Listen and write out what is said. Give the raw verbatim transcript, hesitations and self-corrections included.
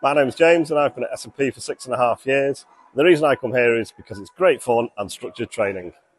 My name's James and I've been at S and P for six and a half years. The reason I come here is because it's great fun and structured training.